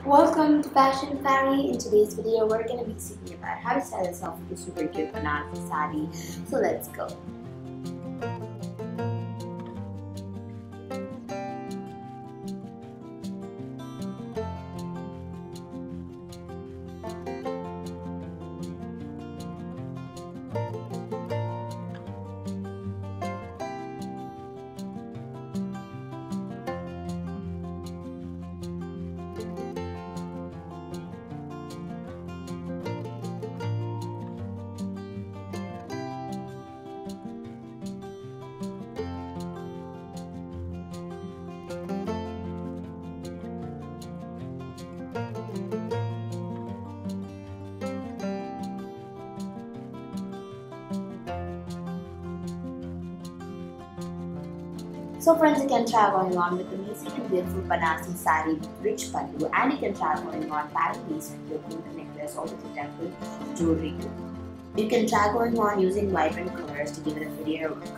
Welcome to Fashion Fairy. In today's video, we're going to be speaking about how to style yourself with a super cute Banarasi saree. So let's go. So friends, you can try going on with amazing and beautiful Banarasi saree with rich Pallu, and you can try going on parrot piece with your gold necklace or with the temple jewelry too. You can try going on using vibrant colors to give it a prettier look.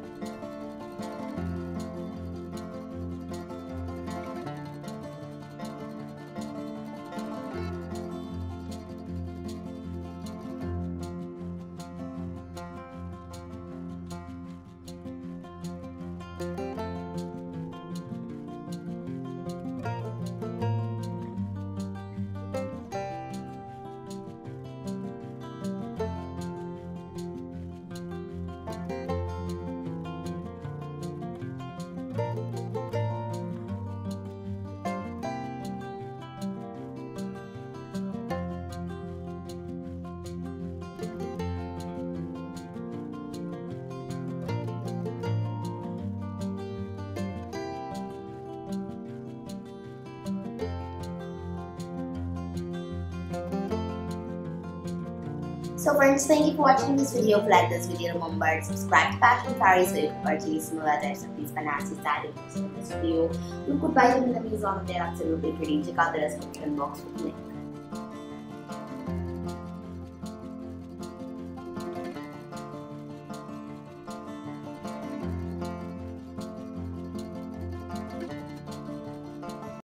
So friends, thank you for watching this video. If you like this video, remember to subscribe to Fashion Fairy so you can purchase similar types of these Banarasi sarees in this video. You could buy them in Amazon, they're absolutely pretty. Check out the description box for the link.